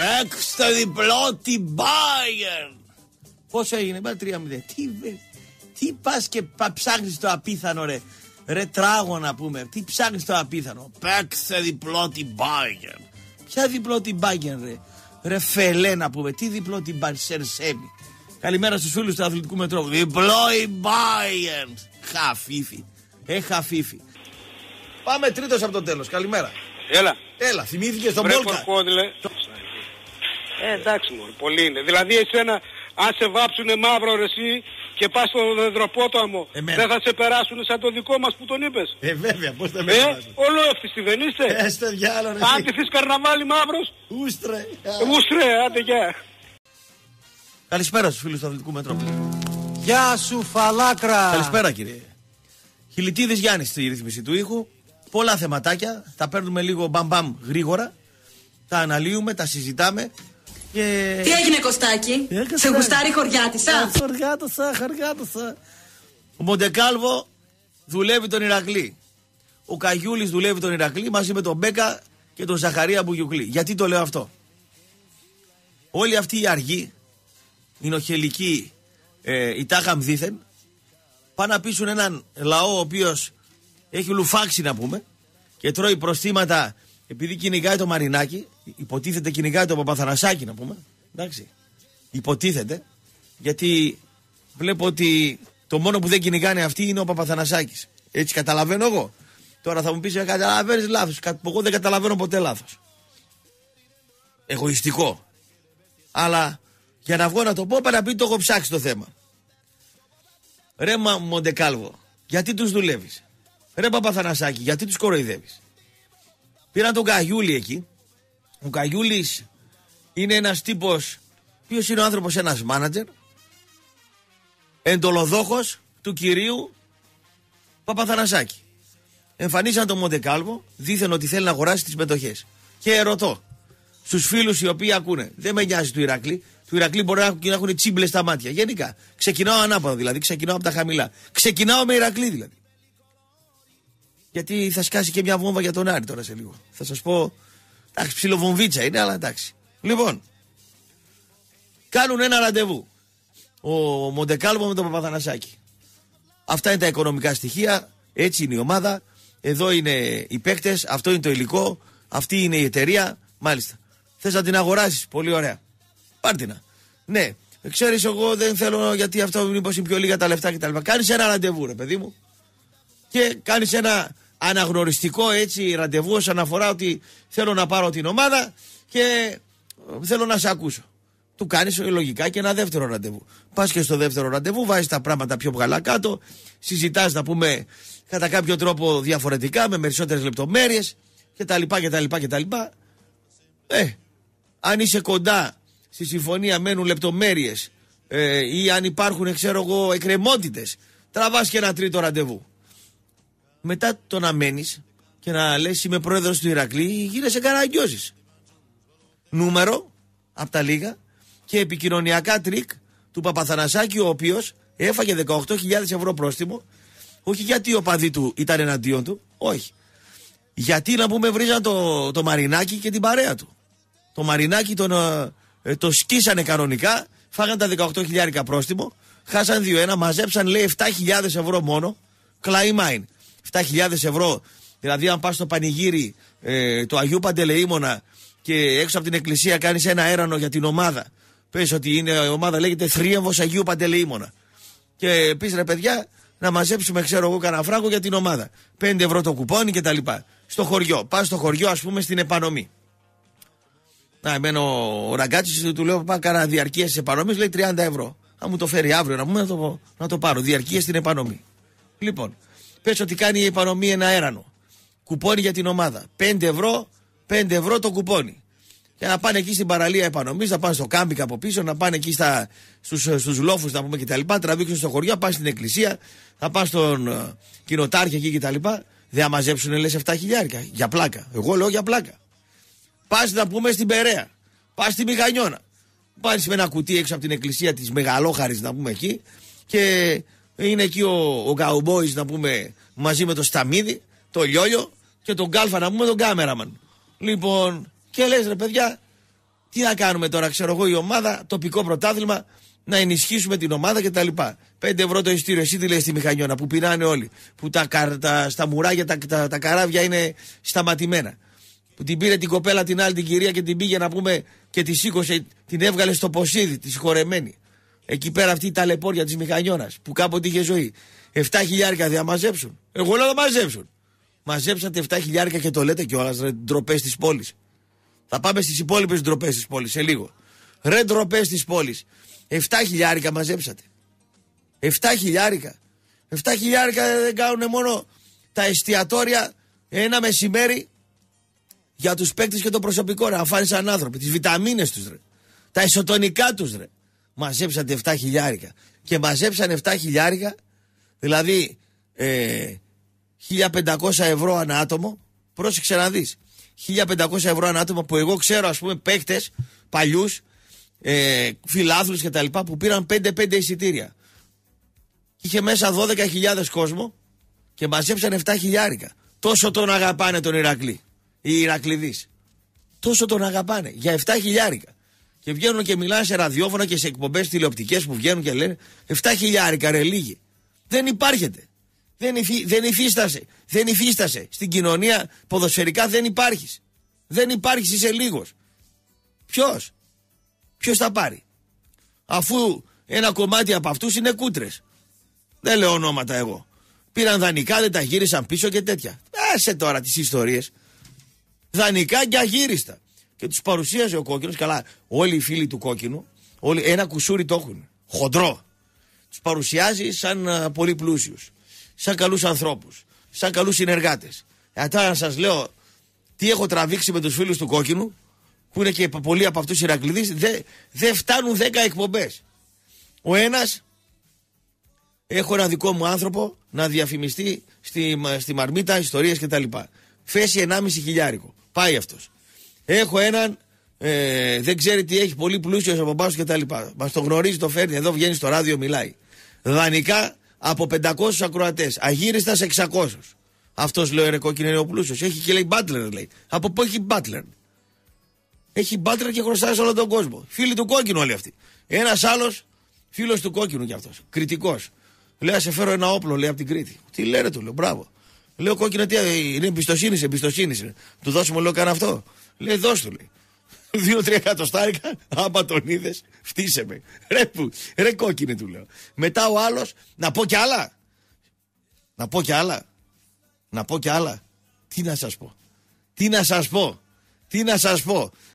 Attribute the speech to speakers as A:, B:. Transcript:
A: Παίξτε διπλό την Bayern. Πόσο έγινε, πάει 3-0. Τι πας και ψάχνεις το απίθανο, ρε. Ρε τράγω να πούμε. Τι ψάχνεις το απίθανο. Παίξτε διπλό την Bayern. Ποια διπλό την Bayern, ρε. Ρε φελέ να πούμε. Τι διπλό την Bayern, Σερσέμι. Καλημέρα στους φίλους του Αθλητικού Μετρόπου. Διπλό η Bayern. Χαφίφι. Χαφίφι. Πάμε τρίτος από το τέλος. Καλημέρα. Έλα, θυμήθηκες τον Μπόλκα.
B: Εντάξει μωρέ, πολύ είναι. Δηλαδή εσένα, αν σε βάψουνε μαύρο ρε εσύ και πας στο Δεδροπόταμο, δεν θα σε περάσουνε σαν το δικό μας που τον είπες.
A: Βέβαια, πώς δεν με περάσουν.
B: Ολόευτιστοι δεν είστε.
A: Έστε διάλο ρε.
B: Αν τυθείς καρναβάλι μαύρος.
A: Ούστρε.
B: Άντε γεια.
A: Καλησπέρα στους φίλους του Αθλητικού Μετρόπου.
C: Γεια σου φαλάκρα.
A: Καλησπέρα κύριε. Χιλιτίδης Γιάννης στη ρύθμιση του ήχου. Πολλά θεματάκια. Τα παίρνουμε λίγο μπαμπαμ γρήγορα. Τα αναλύουμε, τα συζητάμε. Και...
D: Τι έγινε Κωστάκη, σε γουστάρει χωριάτισσα.
A: Χωριάτισσα. Ο Μοντεκάλβο δουλεύει τον Ηρακλή. Ο Καγιούλης δουλεύει τον Ηρακλή μαζί με τον Μπέκα και τον Ζαχαρία Μπουγιουκλή. Γιατί το λέω αυτό? Όλοι αυτοί οι αργοί, οι νοχελικοί, οι τάχαμ δήθεν, πάνε να πείσουν έναν λαό ο οποίος έχει λουφάξει να πούμε και τρώει προστήματα επειδή κυνηγάει το Μαρινάκι. Υποτίθεται κυνηγάει το Παπαθανασάκι να πούμε. Εντάξει. Υποτίθεται. Γιατί βλέπω ότι το μόνο που δεν κυνηγάνε αυτοί είναι ο Παπαθανασάκης. Έτσι καταλαβαίνω εγώ. Τώρα θα μου πεις καταλαβαίνεις λάθος. Εγώ δεν καταλαβαίνω ποτέ λάθος. Εγωιστικό. Αλλά για να βγω να το πω para πει το έχω ψάξει το θέμα. Ρε Μοντεκάλβο, γιατί τους δουλεύεις? Ρε Παπαθανασάκη, γιατί τους κοροϊδεύεις? Πήραν τον Καγιούλη εκεί. Ο Καγιούλης είναι ένας τύπος. Ποιος είναι ο άνθρωπος? Ένας μάνατζερ εντολοδόχος του κυρίου Παπαθανασάκη. Εμφανίσαν τον Μοντεκάλβο, δήθεν ότι θέλει να αγοράσει τις μετοχές. Και ρωτώ στους φίλους οι οποίοι ακούνε, δεν με νοιάζει του Ηρακλή. Του Ηρακλή μπορεί να έχουν τσίμπλες στα μάτια. Γενικά. Ξεκινάω ανάποδα δηλαδή, ξεκινάω από τα χαμηλά. Ξεκινάω με Ηρακλή δηλαδή. Γιατί θα σκάσει και μια βόμβα για τον Άρη τώρα σε λίγο. Θα σας πω. Εντάξει, ψιλοβομβίτσα είναι, αλλά εντάξει. Λοιπόν, κάνουν ένα ραντεβού ο Μοντεκάλβο με τον Παπαθανασάκη. Αυτά είναι τα οικονομικά στοιχεία. Έτσι είναι η ομάδα. Εδώ είναι οι παίκτες. Αυτό είναι το υλικό. Αυτή είναι η εταιρεία. Μάλιστα. Θες να την αγοράσεις? Πολύ ωραία. Πάρτινα. Ναι, ξέρεις, εγώ δεν θέλω γιατί αυτό μήπως είναι πιο λίγα τα λεφτά κτλ. Κάνεις ένα ραντεβού, ρε παιδί μου. Και κάνεις ένα αναγνωριστικό έτσι ραντεβού όσον αφορά ότι θέλω να πάρω την ομάδα και θέλω να σε ακούσω. Του κάνεις λογικά και ένα δεύτερο ραντεβού. Πας και στο δεύτερο ραντεβού, βάζεις τα πράγματα πιο βγαλά κάτω, συζητάς να πούμε κατά κάποιο τρόπο διαφορετικά, με περισσότερες λεπτομέρειες κτλ. Αν είσαι κοντά στη συμφωνία, μένουν λεπτομέρειες ή αν υπάρχουν, ξέρω εγώ, εκκρεμότητες, τραβάς και ένα τρίτο ραντεβού. Μετά το να μένεις και να λες είμαι πρόεδρος του Ηρακλή, γίνεσαι καραγκιόζης. Νούμερο από τα λίγα και επικοινωνιακά τρίκ του Παπαθανασάκη, ο οποίος έφαγε 18.000 ευρώ πρόστιμο, όχι γιατί οι οπαδοί του ήταν εναντίον του, όχι. Γιατί να πούμε βρίζαν το Μαρινάκι και την παρέα του. Το Μαρινάκι το σκίσανε κανονικά, φάγαν τα 18.000 πρόστιμο, χάσαν 2-1, μαζέψαν λέει 7.000 ευρώ μόνο, κλαϊμάιν. 7.000 ευρώ, δηλαδή αν πας στο πανηγύρι του Αγίου Παντελεήμονα και έξω από την εκκλησία κάνεις ένα έρανο για την ομάδα, πες ότι είναι, η ομάδα λέγεται Θρίαμβος Αγίου Παντελεήμονα και πεις ρε παιδιά να μαζέψουμε ξέρω εγώ κανένα φράγκο για την ομάδα, 5 ευρώ το κουπόνι κτλ. Στο χωριό, πας στο χωριό ας πούμε στην επανομή. Να, εμένα ο Ραγκάτσης του λέω πάω κάνα διαρκείες της επανομής, λέει 30 ευρώ. Αν μου το φέρει αύριο να πούμε να το πάρω, διαρκείες στην επανομή. Λοιπόν, πες ότι κάνει η επανομή ένα έρανο. Κουπόνι για την ομάδα. 5 ευρώ το κουπόνι. Και να πάνε εκεί στην παραλία επανομής, να πάνε στο κάμπινγκ από πίσω, να πάνε εκεί στους λόφους να πούμε κτλ. Τραβήξουν στο χωριό, πάνε στην εκκλησία, θα πάνε στον κοινοτάρχη εκεί κτλ. Δεν μαζέψουν λες 7.000 για πλάκα. Εγώ λέω για πλάκα. Πας να πούμε στην Περαία, πας στη Μηγανιώνα. Πας με ένα κουτί έξω από την εκκλησία της Μεγαλόχαρης να πούμε εκεί και είναι εκεί ο Καουμπόης να πούμε μαζί με το Σταμίδι, το Λιόλιο και τον Κάλφα να πούμε τον κάμεραμαν. Λοιπόν, και λες ρε παιδιά, Τι να κάνουμε τώρα, ξέρω εγώ, η ομάδα, τοπικό πρωτάθλημα, να ενισχύσουμε την ομάδα κτλ. 5 ευρώ το ειστήριο. Εσύ τι λέει στη Μηχανιώνα που πεινάνε όλοι. Που στα μουράγια τα καράβια είναι σταματημένα. Που την πήρε την κοπέλα την άλλη την κυρία και την πήγε να πούμε και τη σήκωσε, την έβγαλε στο Ποσίδι, τη συγχωρεμένη. Εκεί πέρα αυτή η ταλαιπώρια τη Μηχανιώνας που κάποτε είχε ζωή. 7 χιλιάρικα δεν μαζέψουν. Εγώ λέω να μαζέψουν. Μαζέψατε 7 χιλιάρικα και το λέτε κιόλας, ρε ντροπές της πόλης. Θα πάμε στις υπόλοιπες ντροπές της πόλης σε λίγο. Ρε ντροπές της πόλης. 7 χιλιάρικα μαζέψατε. 7 χιλιάρικα. 7 χιλιάρικα δεν κάνουν μόνο τα εστιατόρια ένα μεσημέρι για τους παίκτες και το προσωπικό, ρε. Αν φάνε σαν άνθρωποι. Τις βιταμίνες τους, ρε. Τα ισοτονικά τους, ρε. Μαζέψατε 7 χιλιάρικα. Και μαζέψαν 7 χιλιάρικα, δηλαδή 1.500 ευρώ ανά άτομο. Πρόσεξε να δεις. 1.500 ευρώ ανά άτομο που εγώ ξέρω, ας πούμε, παίκτες παλιούς, φιλάθλους και τα λοιπά που πήραν 5-5 εισιτήρια. Είχε μέσα 12.000 κόσμο και μαζέψαν 7 χιλιάρικα. Τόσο τον αγαπάνε τον Ηρακλή. Οι Ηρακληδείς. Τόσο τον αγαπάνε. Για 7 χιλιάρικα. Και βγαίνουν και μιλάνε σε ραδιόφωνα και σε εκπομπές τηλεοπτικές που βγαίνουν και λένε 7 χιλιάρικα, ρε, λίγοι. Δεν υπάρχετε. Δεν υφίστασε. Στην κοινωνία ποδοσφαιρικά δεν υπάρχεις. Δεν υπάρχεις, είσαι λίγος. Ποιος θα πάρει? Αφού ένα κομμάτι από αυτούς είναι κούτρες. Δεν λέω ονόματα εγώ. Πήραν δανεικά, δεν τα γύρισαν πίσω και τέτοια. Άσε τώρα τις ιστορίες. Δανεικά και αγύριστα. Και τους παρουσίαζε ο Κόκκινος. Καλά, όλοι οι φίλοι του Κόκκινου, όλοι ένα κουσούρι το έχουν. Χοντρό. Τους παρουσιάζει σαν πολύ πλούσιους. Σαν καλούς ανθρώπους. Σαν καλούς συνεργάτες. Τώρα να σας λέω τι έχω τραβήξει με τους φίλους του Κόκκινου, που είναι και πολλοί από αυτούς οι Ηρακληδείς, δεν φτάνουν 10 εκπομπές. Ο ένας, έχω ένα δικό μου άνθρωπο να διαφημιστεί στη Μαρμίτα, ιστορίες κτλ. Φέση 1,5 χιλιάρικο. Πάει αυτός. Έχω έναν, δεν ξέρει τι έχει, πολύ πλούσιος από μπάσου κτλ. Μας το γνωρίζει, το φέρνει, εδώ βγαίνει στο ράδιο, μιλάει. Δανεικά από 500 ακροατές, αγύριστα σε 600. Αυτός, λέω, ρε Κόκκινο, είναι ο πλούσιος. Έχει και λέει Butler, λέει. Από πού έχει Butler? Έχει Butler και χρωστάει σε όλο τον κόσμο. Φίλοι του Κόκκινου όλοι αυτοί. Ένας άλλος, φίλος του Κόκκινου κι αυτός. Κριτικός. Λέει, σε φέρω ένα όπλο, λέει, από την Κρήτη. Τι λένε, του λέω, μπράβο. Λέω, Κόκκινο, τι είναι, εμπιστοσύνη. Του δώσουμε, λέω, καν αυτό. Λέει, δώσ' του, λέει. 2-3 εκατοστάρικα, άμα τον είδες, φτύσε με. Ρε Κόκκινε, του λέω. Μετά ο άλλος, να πω κι άλλα. Τι να σας πω.